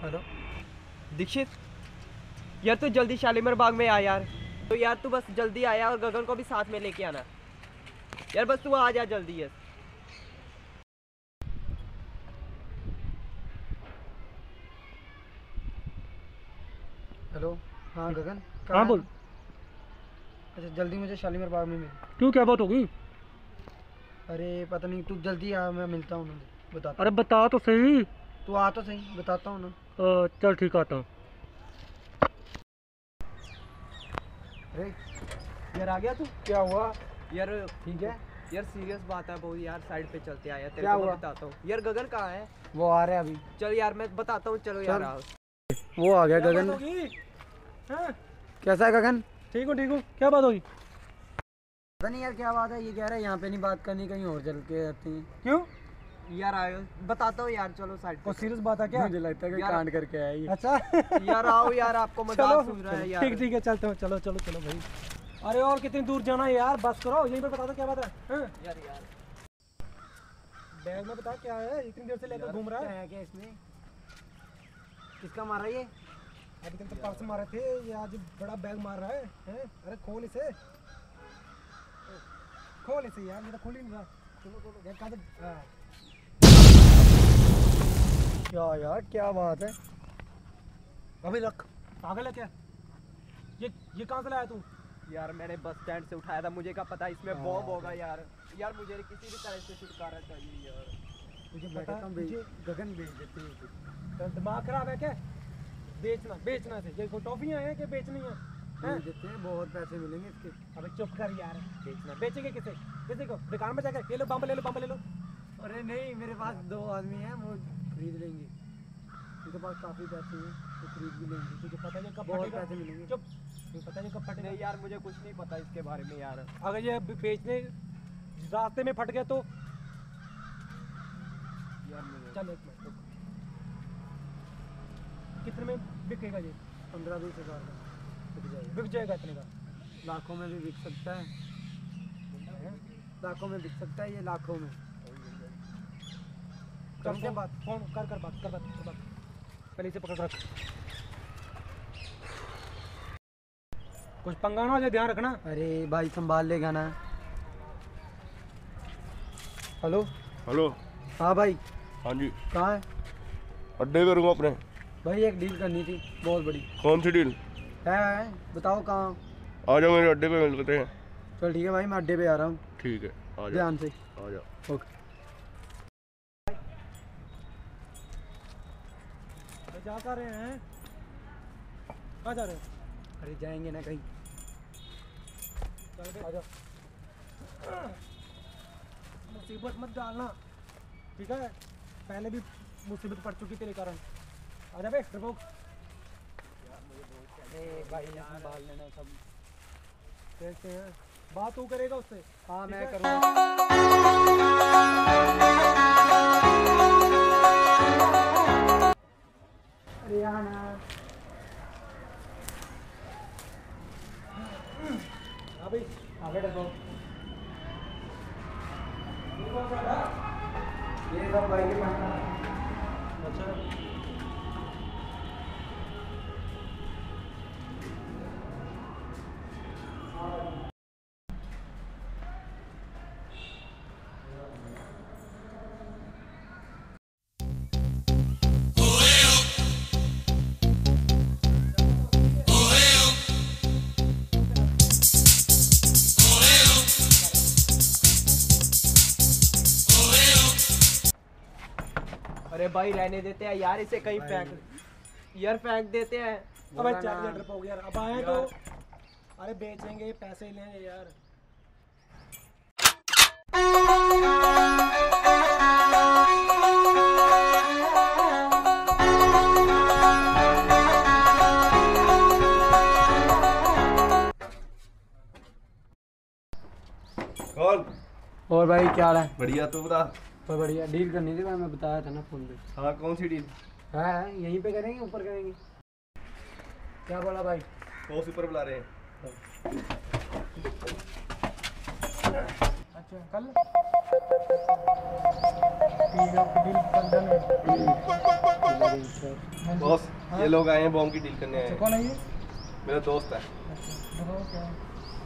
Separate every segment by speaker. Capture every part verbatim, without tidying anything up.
Speaker 1: Hello
Speaker 2: Dixit, यार तू जल्दी शालीमार बाग में आ यार। तो यार तू बस जल्दी आया और गगन को भी साथ में लेके आना यार, बस तू आ जा जल्दी यार।
Speaker 1: हेलो। हाँ गगन।
Speaker 3: हाँ बोल।
Speaker 1: अच्छा जल्दी मुझे शालीमार बाग में मिल।
Speaker 3: क्यों, क्या बात होगी?
Speaker 1: अरे पता नहीं, तू जल्दी आ, मैं मिलता हूँ ना, बता।
Speaker 3: अरे बता तो सही।
Speaker 1: तू आ तो सही, बताता हूँ ना।
Speaker 3: आ, चल ठीक, आता हूँ।
Speaker 1: अरे
Speaker 2: यार आ गया तू?
Speaker 1: क्या हुआ?
Speaker 2: यार
Speaker 1: ठीक है
Speaker 2: यार, सीरियस बात है बहुत यार, साइड पे चलते आया तेरे
Speaker 1: क्या
Speaker 2: को
Speaker 1: हुआ?
Speaker 2: मैं बताता हूँ यार। गगन कहाँ है?
Speaker 1: वो आ रहा है अभी।
Speaker 2: चल यार मैं बताता हूँ, चलो यार आओ।
Speaker 1: वो आ गया गगन।
Speaker 3: हाँ?
Speaker 1: कैसा है गगन?
Speaker 3: ठीक हूँ ठीक हूँ, क्या बात होगी?
Speaker 1: पता नहीं यार क्या बात है, ये कह रहा है यहाँ पे नहीं बात करनी, कहीं और चल के आते हैं।
Speaker 3: क्यों?
Speaker 2: यार आयो, बताता हूँ यार, चलो साइड पे।
Speaker 3: सीरियस बात है क्या?
Speaker 1: मुझे लगता है कि
Speaker 2: यार-
Speaker 1: कांड करके आया ये।
Speaker 3: अच्छा
Speaker 2: यार आओ यार, आपको मजाक सुन रहा है यार।
Speaker 3: ठीक ठीक है, चलते हैं, चलो चलो चलो भाई। अरे और कितनी दूर जाना है यार, बस करो, यहीं पे बता दो क्या बात है। हाँ?
Speaker 2: यार यार
Speaker 3: बैग में बता क्या है, इतनी देर से लेकर घूम रहा
Speaker 1: क्या
Speaker 3: है।
Speaker 1: है क्या इसमें? किसका मारा ये?
Speaker 3: अभी तक तो पर्स मारे थे, ये आज बड़ा बैग मार रहा है, हैं? अरे खोल इसे, खोल इसे यार, मेरा खोल ही नहीं रहा। चलो चलो, ये कहाँ से- हाँ।
Speaker 1: क्या यार, क्या बात है?
Speaker 3: अभी रख। पागल है क्या? ये ये कहाँ से लाया तू?
Speaker 2: यार मैंने बस स्टैंड से उठाया था, मुझे क्या पता इसमें बॉम्ब होगा यार। यार मुझे किसी भी तरह से छुटकारा चाहिए यार।
Speaker 3: मुझे
Speaker 1: मैं
Speaker 3: पता
Speaker 1: कहता हूँ
Speaker 3: मुझे
Speaker 1: गगन भेज देते हैं।
Speaker 3: तो दिमाग खराब है क्या? बेचना बेचना से ये कोई टॉफियाँ हैं कि बेचनी है? हैं?
Speaker 1: भेज देते हैं, बहुत पैसे मिलेंगे इसके।
Speaker 3: अबे चुप कर यार, बेचना बेचेंगे किसे? किसी को दुकान में जाकर ये लो बम्ब ले लो, बम्ब ले लो।
Speaker 1: अरे नहीं, मेरे पास दो आदमी हैं, वो खरीद लेंगे। उनके पास काफ़ी पैसे हैं, वो खरीद भी लेंगे।
Speaker 3: तुझे पता है ये कब
Speaker 1: बहुत
Speaker 3: फटेगा?
Speaker 1: पैसे मिलेंगे।
Speaker 3: चुप, तुझे पता है ये कब फटेगा?
Speaker 2: नहीं यार, मुझे कुछ नहीं पता इसके बारे में यार।
Speaker 3: अगर ये बे- बेचने रास्ते में फट गए तो?
Speaker 2: यार मुझे
Speaker 3: चल एक मिनट रुक। कितने में बिकेगा ये?
Speaker 1: पंद्रह बीस हज़ार का बिक जाएगा।
Speaker 3: बिक जाएगा इतने का?
Speaker 1: लाखों में भी बिक सकता है,
Speaker 3: हैं?
Speaker 1: लाखों में बिक सकता है ये, लाखों में।
Speaker 3: कर
Speaker 1: करूँ क्या
Speaker 3: फोन-
Speaker 1: बात?
Speaker 3: फोन कर कर बात कर बात कर बात। पहले इसे पकड़ रख, कुछ पंगा ना हो जाए, ध्यान रखना।
Speaker 1: अरे भाई संभाल लेगा ना। हेलो।
Speaker 4: हेलो।
Speaker 1: हाँ भाई।
Speaker 4: हाँ जी।
Speaker 1: कहाँ है?
Speaker 4: अड्डे पे रहूँगा अपने।
Speaker 1: भाई एक डील करनी थी बहुत बड़ी।
Speaker 4: कौन सी डील?
Speaker 1: है, है बताओ कहाँ?
Speaker 4: आ जाओ मेरे अड्डे पे मिलते हैं।
Speaker 1: चल ठीक है भाई, मैं अड्डे पे आ रहा हूँ।
Speaker 4: ठीक है, आ जाओ
Speaker 1: ध्यान से।
Speaker 4: आ जाओ।
Speaker 1: ओके।
Speaker 3: जा कर रहे हैं? कहाँ जा रहे हैं?
Speaker 1: अरे जाएंगे ना कहीं।
Speaker 3: चल बे, आ जाओ। मुसीबत मत डालना, ठीक है? पहले भी मुसीबत पड़ चुकी तेरे कारण। आ जा बे, डरपोक।
Speaker 1: अरे भाई संभाल लेना सब।
Speaker 3: देखते हैं, बात तू करेगा उससे?
Speaker 1: हाँ
Speaker 3: ठीक
Speaker 1: मैं
Speaker 3: है?
Speaker 1: करूँगा। अरे आना।
Speaker 3: हाँ भाई,
Speaker 1: आगे डरपोक। ये सब भाई के पास था।
Speaker 3: अच्छा
Speaker 2: अरे भाई रहने देते हैं यार, इसे कहीं फेंक यार, फेंक देते हैं।
Speaker 3: अबे चल यार डरपोक यार, अब आए तो अरे बेचेंगे, पैसे लेंगे यार।
Speaker 4: कौन?
Speaker 1: और भाई क्या हाल है?
Speaker 4: बढ़िया, तू बता।
Speaker 1: बहुत बढ़िया। डील करनी थी भाई, मैं बताया था ना फोन पे।
Speaker 4: हाँ, कौन सी डील?
Speaker 1: है है, यहीं पे करेंगे, ऊपर करेंगे। क्या बोला भाई?
Speaker 4: कौन सी ऊपर बुला रहे हैं?
Speaker 3: अच्छा कल ठीक है, आपकी डील डन है।
Speaker 4: बॉस ये लोग आए हैं बॉम्ब की डील करने आए
Speaker 3: अच्छा,
Speaker 4: हैं।
Speaker 3: कौन है ये?
Speaker 4: मेरा दोस्त है।
Speaker 3: अच्छा, बताओ क्या है?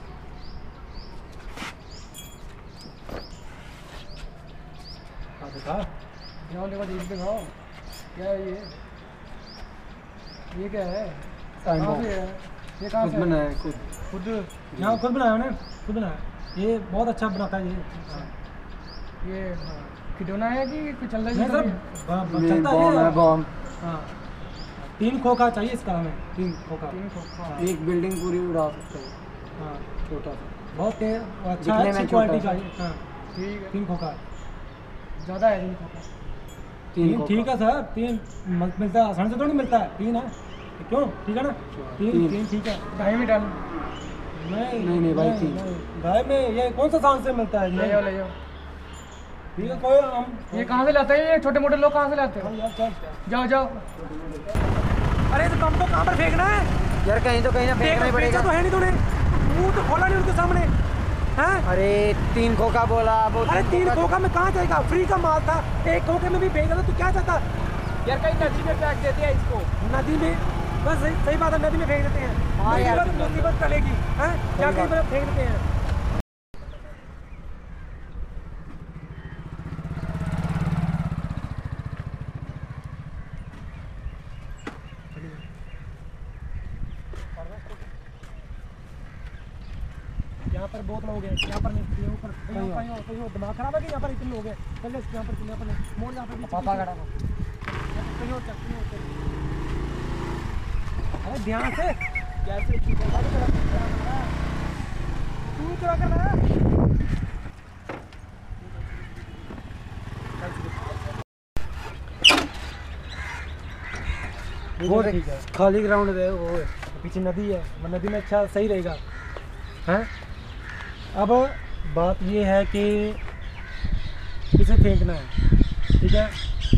Speaker 3: हाँ दिखा, यहाँ देखो डील दिखाओ, क्या है ये? ये क्या है?
Speaker 1: टाइम
Speaker 3: कहाँ
Speaker 1: बॉम्ब।
Speaker 3: से है? ये कहाँ
Speaker 1: खुद
Speaker 3: से है?
Speaker 1: बनाया है, खुद।
Speaker 3: खुद यहाँ खुद बनाया उन्हें, खुद बनाया। ये बहुत अच्छा बनाता है ये। हाँ। ये हाँ, खिलौना है कि कुछ चल रहा है? सर ब-
Speaker 1: ये
Speaker 3: चलता
Speaker 1: बॉम्ब है,
Speaker 3: है।
Speaker 1: बॉम्ब।
Speaker 3: हाँ, तीन खोखा चाहिए इसका हमें, तीन खोखा। तीन खोखा।
Speaker 1: एक बिल्डिंग पूरी उड़ा सकता है,
Speaker 3: हाँ,
Speaker 1: छोटा सा।
Speaker 3: बहुत तेज अच्छा
Speaker 1: दिखने
Speaker 3: है,
Speaker 1: में
Speaker 3: अच्छी
Speaker 1: छोटा
Speaker 3: क्वालिटी
Speaker 1: सा।
Speaker 3: का। हाँ, ठीक है। तीन खोखा ज़्यादा है, तीन खोखा।
Speaker 1: तीन
Speaker 3: तीन
Speaker 1: खोखा।
Speaker 3: ठीक है सर, तीन मल- मिलता है, आसानी से थोड़ी मिलता है, तीन है। क्यों ठीक है ना? तीन
Speaker 1: तीन।
Speaker 3: तीन ठीक है। ढाई में डाल। नहीं
Speaker 1: नहीं, नहीं भाई, तीन।
Speaker 3: ढाई में ये कौन सा सांस से मिलता है? ले जाओ ले जाओ। ठीक है, कोई हम ये कहाँ से लाते हैं? ये छोटे मोटे लोग कहाँ से लाते हैं? यार चल जाओ जाओ। अरे तो तुमको कहाँ पर फेंकना है
Speaker 1: यार कहीं तो कहीं ना फेंकना ही पड़ेगा।
Speaker 3: तो है नहीं तूने, मुंह तो खोला नहीं उनके सामने हैं?
Speaker 1: अरे तीन खोखा बोला वो।
Speaker 3: अरे तीन खोखा में कहाँ जाएगा? फ्री का माल था, एक खोखे में भी फेंक देता, तू क्या चाहता?
Speaker 2: यार कहीं नदी में फेंक देते हैं इसको।
Speaker 3: नदी में, बस सही, सही बात है, नदी में फेंक देते हैं।
Speaker 1: हाँ यार,
Speaker 3: मुसीबत मुसीबत टलेगी हैं, क्या कहीं पर फेंक देते हैं। यहाँ पर बहुत लोग हैं, यहाँ पर नहीं, यहाँ पर कहीं और, कहीं और, कहीं और। दिमाग खराब है कि यहाँ पर इतने लोग हैं? चल ले, यहाँ पर चल, यहाँ पर नहीं, मोड़ यहाँ पर भी
Speaker 1: पापा खड़ा
Speaker 3: कहीं और चल, कहीं और चल। अरे ध्यान से, कैसे तू चला कर रहा है? तू चला कर रहा है? वो ठीक है,
Speaker 1: खाली ग्राउंड है वो है।
Speaker 3: पीछे नदी है, वो नदी में अच्छा सही रहेगा हैं। अब बात ये है कि इसे फेंकना है, ठीक है।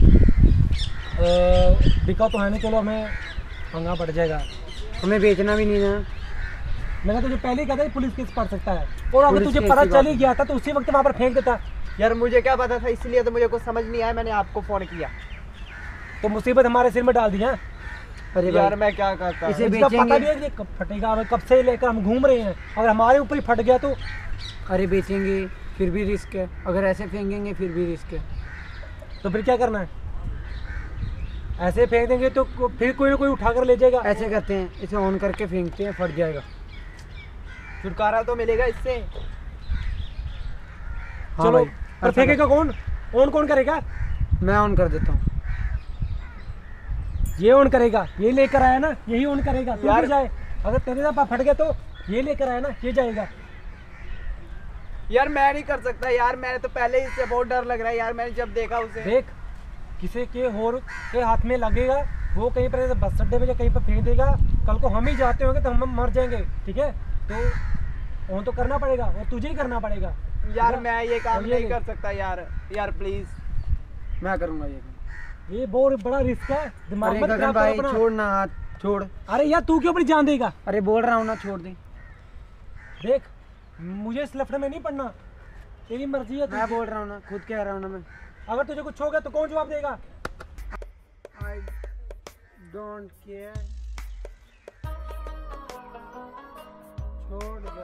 Speaker 3: अ, बिका तो है नहीं, चलो हमें पंगा पड़ जाएगा।
Speaker 1: हमें बेचना भी नहीं ना।
Speaker 3: मैंने तुझे पहले ही कहा था कि पुलिस केस पड़ सकता है, और अगर
Speaker 1: पुलिस
Speaker 3: तुझे
Speaker 1: केस
Speaker 3: पता
Speaker 1: की
Speaker 3: चल
Speaker 1: बात
Speaker 3: ही गया था तो उसी वक्त वहाँ पर फेंक देता।
Speaker 2: यार मुझे क्या पता था, इसलिए तो मुझे कुछ समझ नहीं आया, मैंने आपको फोन किया।
Speaker 3: तो मुसीबत हमारे सिर में डाल दी है।
Speaker 1: अरे
Speaker 2: यार
Speaker 1: भाई,
Speaker 2: मैं क्या करता।
Speaker 1: इसे
Speaker 3: इसका पता
Speaker 1: बेचेंगे।
Speaker 3: भी है कि ये कब फटेगा, हमें कब से लेकर हम घूम रहे हैं, अगर हमारे ऊपर ही फट गया तो।
Speaker 1: अरे बेचेंगे फिर भी रिस्क है, अगर ऐसे फेंकेंगे फिर भी रिस्क है।
Speaker 3: तो फिर क्या करना है? ऐसे फेंक देंगे तो को- फिर कोई ना कोई उठा कर ले जाएगा।
Speaker 1: ऐसे करते हैं, इसे ऑन करके फेंकते हैं, फट जाएगा।
Speaker 2: छुटकारा तो मिलेगा इससे।
Speaker 1: हाँ
Speaker 3: चलो,
Speaker 1: भाई,
Speaker 3: पर
Speaker 1: ऐसा
Speaker 3: फेंकेगा कौन? ऑन कौन करेगा?
Speaker 1: कर- मैं ऑन कर देता हूँ।
Speaker 3: ये ऑन करेगा, ये लेकर आया ना, यही ऑन करेगा। तू
Speaker 2: यार-
Speaker 3: भी जाए, अगर तेरे साथ फट गया तो ये लेकर आया ना, ये जाएगा।
Speaker 2: यार मैं नहीं कर सकता यार, मैंने तो पहले ही इससे बहुत डर लग रहा है यार, मैंने जब देखा उसे।
Speaker 3: देख, किसी के और के हाथ में लगेगा, वो कहीं पर ऐसे बस अड्डे में या कहीं पर फेंक देगा, कल को हम ही जाते होंगे तो हम मर जाएंगे, ठीक है। तो ऑन तो करना पड़ेगा, और तुझे ही करना पड़ेगा
Speaker 2: यार मैं ये काम
Speaker 3: और ये
Speaker 2: नहीं
Speaker 3: ले।
Speaker 2: कर सकता यार, यार प्लीज।
Speaker 1: मैं करूँगा ये।
Speaker 3: ये बहुत बड़ा रिस्क है, दिमाग
Speaker 1: अरे
Speaker 3: मत
Speaker 1: गगन
Speaker 3: खराब कर
Speaker 1: भाई
Speaker 3: अपना।
Speaker 1: छोड़ ना हाथ, छोड़।
Speaker 3: अरे यार तू क्यों अपनी जान देगा?
Speaker 1: अरे बोल रहा हूँ ना, छोड़ दे।
Speaker 3: देख, मुझे इस लफड़े में नहीं पड़ना, तेरी मर्जी है।
Speaker 1: मैं
Speaker 3: तू-
Speaker 1: बोल रहा हूँ ना, खुद कह रहा हूँ ना मैं।
Speaker 3: अगर तुझे कुछ हो गया तो कौन जवाब देगा?
Speaker 1: I don't care. छोड़ दे।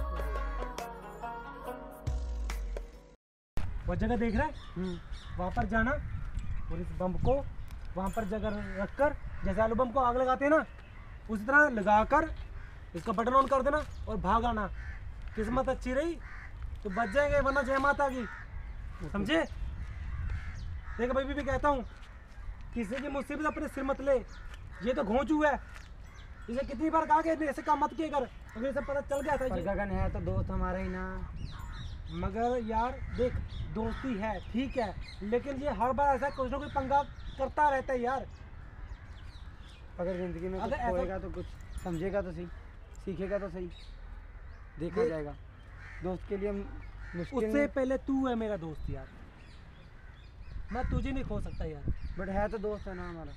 Speaker 3: वो जगह देख रहा है,
Speaker 1: हम्म,
Speaker 3: वहाँ पर जाना और इस बम को वहाँ पर जगह रखकर, जैसे आलू बम को आग लगाते हैं ना, उसी तरह लगाकर इसका बटन ऑन कर देना और भाग आना। किस्मत अच्छी रही तो बच जाएंगे, वरना जय माता की, समझे? देख भाई, भी, भी कहता हूँ, किसी की मुसीबत अपने सिर मत ले, ये तो घोंचू है। इसे कितनी बार कहा कि ऐसे काम मत किया कर, अगर इसे पता चल गया था
Speaker 1: पर
Speaker 3: ये।
Speaker 1: गगन है तो दोस्त हमारा ही ना।
Speaker 3: मगर यार देख, दोस्ती है ठीक है, लेकिन ये हर बार ऐसा कुछ ना कुछ पंगा करता रहता है यार।
Speaker 1: अगर जिंदगी में कुछ
Speaker 3: अगर ऐसा-
Speaker 1: खोएगा तो कुछ समझेगा तो सही, सीखेगा तो सही, देखा
Speaker 3: देख-
Speaker 1: जाएगा। दोस्त के लिए मुश्किल
Speaker 3: उससे
Speaker 1: नहीं,
Speaker 3: पहले तू है मेरा दोस्त यार, मैं तुझे नहीं खो सकता यार।
Speaker 1: बट है तो दोस्त है ना हमारा।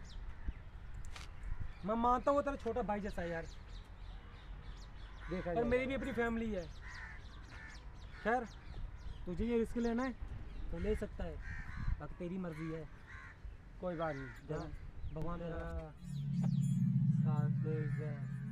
Speaker 3: मैं मानता हूँ तेरा छोटा भाई जैसा है यार,
Speaker 1: देखा
Speaker 3: पर
Speaker 1: जाएगा।
Speaker 3: मेरी भी अपनी फैमिली है। खैर, तुझे ये रिस्क लेना है तो ले सकता है, बाकी तेरी मर्जी है, कोई बात नहीं, जब भगवान तेरा साथ देगा।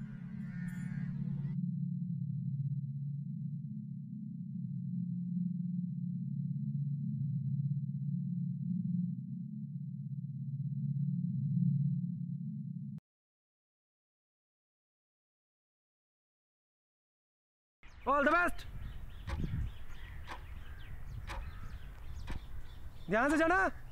Speaker 3: ऑल द बेस्ट, ध्यान से जाना।